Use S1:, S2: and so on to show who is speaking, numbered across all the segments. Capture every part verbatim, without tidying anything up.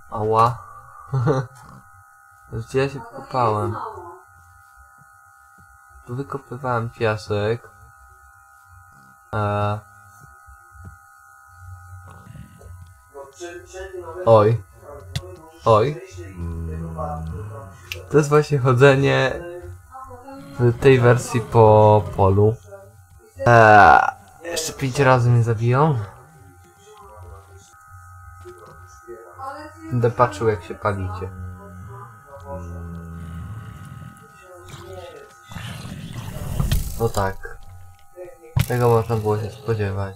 S1: Ała. Gdzie ja się wkopałem? Tu wykopywałem piasek. Eee. Oj. Oj. To jest właśnie chodzenie w tej wersji po polu. Eee. Jeszcze pięć razy mnie zabiją. Będę patrzył, jak się palicie. No tak. Tego można było się spodziewać.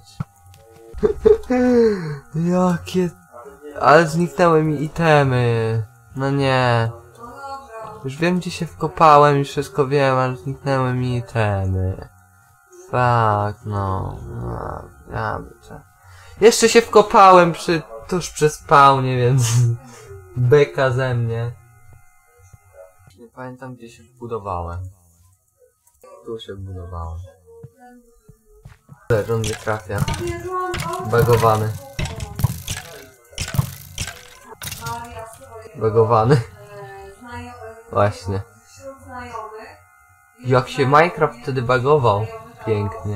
S1: Jakie... Ale zniknęły mi itemy. No nie. Już wiem, gdzie się wkopałem i wszystko wiem, ale zniknęły mi itemy. Fuck, no. no ja bym... Jeszcze się wkopałem przy... tuż przy spawnie, więc... beka ze mnie. Nie pamiętam, gdzie się wbudowałem. Tu się wbudowałem. On nie trafia. Bagowany. Bagowany. Właśnie. Jak się Minecraft wtedy bagował. Pięknie.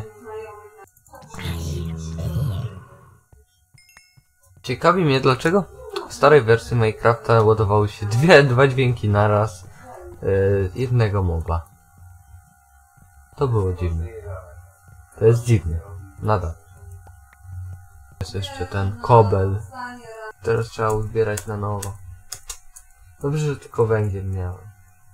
S1: Ciekawi mnie, dlaczego w starej wersji Minecrafta ładowały się dwie, dwa dźwięki naraz yy, jednego moba. To było dziwne. To jest dziwne. Nadal. Jest jeszcze ten kobel. Teraz trzeba uzbierać na nowo. Dobrze, że tylko węgiel miałem.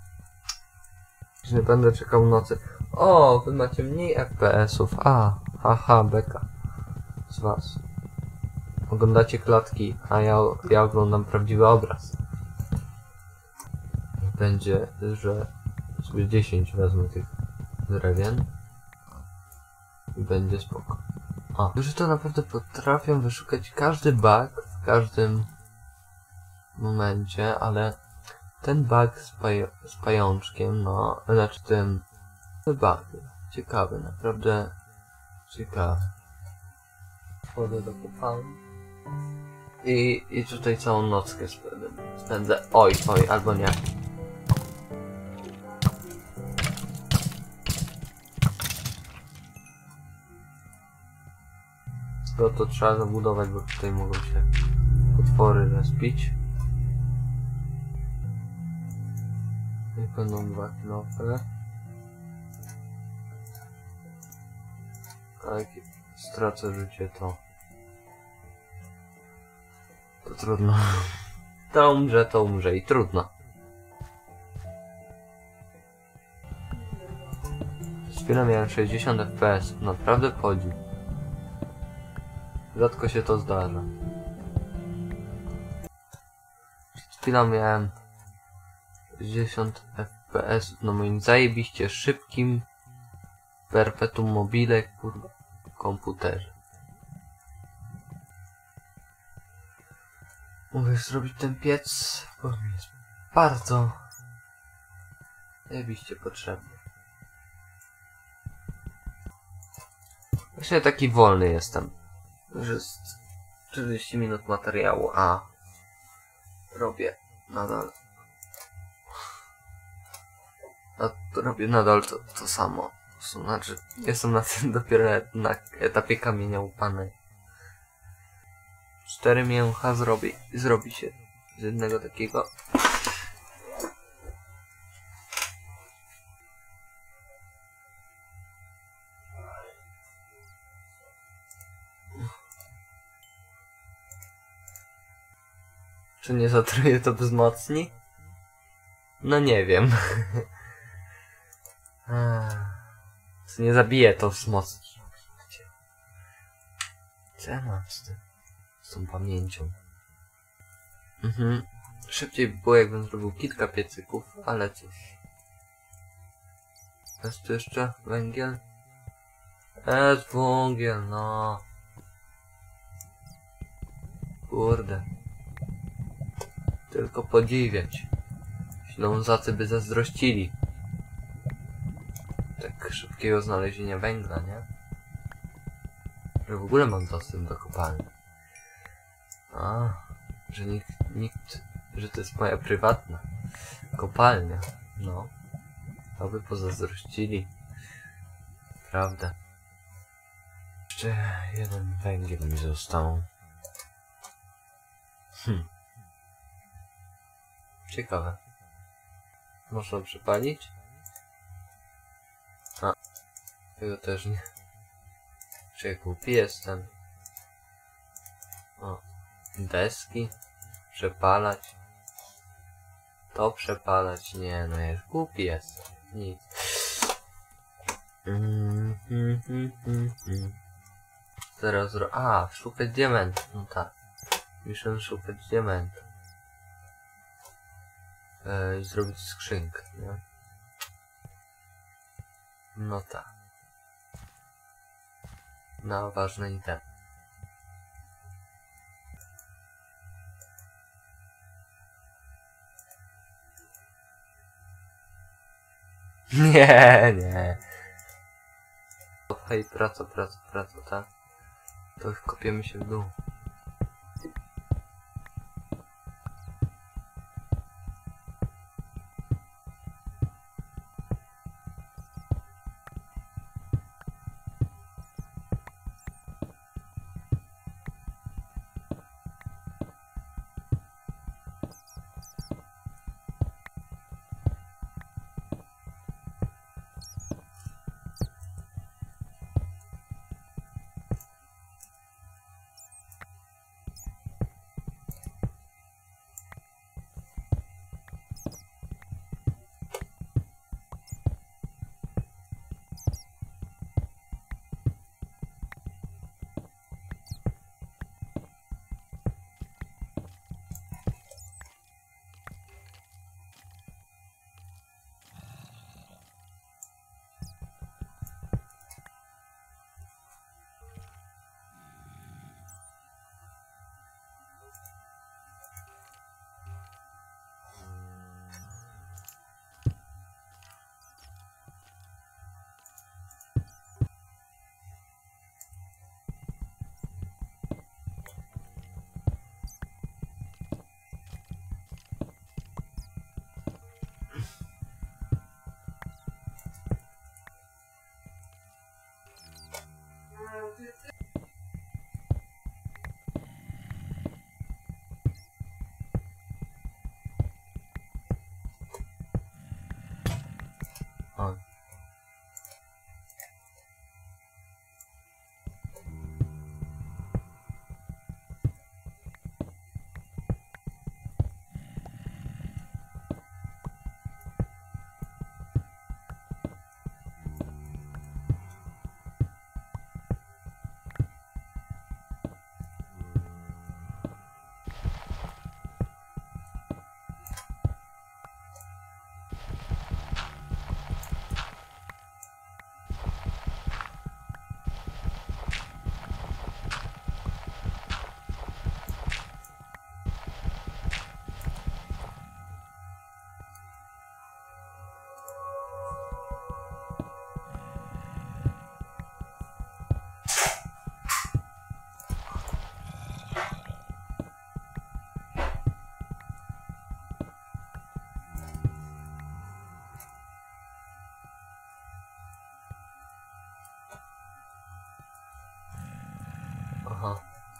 S1: Nie będę czekał nocy. O, wy macie mniej F P S-ów. A, haha, beka. Z was. Oglądacie klatki, a ja, ja oglądam prawdziwy obraz. Będzie, że sobie dziesięć wezmę tych drewien. I będzie spoko. A, że to naprawdę potrafią wyszukać każdy bug w każdym momencie, ale ten bug z, paj z pajączkiem, no, znaczy ten bug, ciekawy, naprawdę ciekawy. Wchodzę do kopalni i, i tutaj całą nockę spędzę. Oj, oj, albo nie. To, to trzeba zabudować, bo tutaj mogą się potwory respić. I będą dwa knofle. A jak stracę życie, to... To trudno. To umrze, to umrze i trudno. Z chwilą miałem sześćdziesiąt F P S. Naprawdę wchodzi. Rzadko się to zdarza. Przed chwilą miałem sześćdziesiąt F P S na moim zajebiście szybkim perpetuum mobile, kurwa, komputerze. Mogę zrobić ten piec, bo mi jest bardzo zajebiście potrzebny. Właśnie taki wolny jestem. Już jest czterdzieści minut materiału, a robię nadal a robię nadal to, to samo. Znaczy, jestem na tym dopiero na etapie kamienia łupanej. Cztery mięcha zrobi, zrobi się z jednego takiego. Czy nie zatruje to wzmocni? No nie wiem. Co nie zabije, to wzmocni. Co ja mam z tym? Z tą pamięcią. Mhm. Szybciej by było, jakbym zrobił kilka piecyków, ale cóż. Jest tu jeszcze węgiel? Jest węgiel, no. Kurde. Tylko podziwiać. Ślązacy by zazdrościli tak szybkiego znalezienia węgla, nie? Że w ogóle mam dostęp do kopalni. A, że nikt, nikt, że to jest moja prywatna kopalnia. No, to by pozazdrościli. Prawda. Jeszcze jeden węgiel mi został. Hm. Ciekawe. Można przepalić? A, tego też nie. Czy ja głupi jestem? O, deski. Przepalać. To przepalać. Nie, no jest głupi jestem. Nic. Mm, mm, mm, mm, mm. Teraz ro... A, szukać diamentu. No tak. Muszę szukać diamentu. E, I zrobić skrzynkę, nie? No tak. Na ważne itemy. Nie, nie. Hej, praca, praca, praca, tak? To już kopiemy się w dół. O. Aha.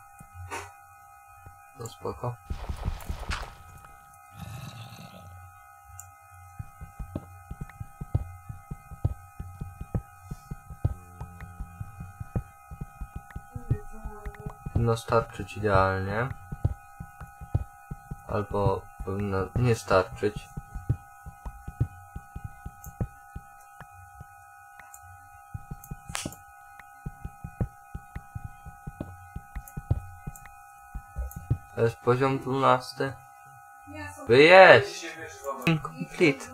S1: No spoko. Powinno starczyć idealnie. Albo powinno nie starczyć. To jest poziom dwunasty. Wyjeść! Complete.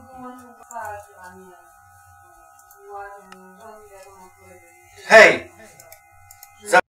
S2: Hej!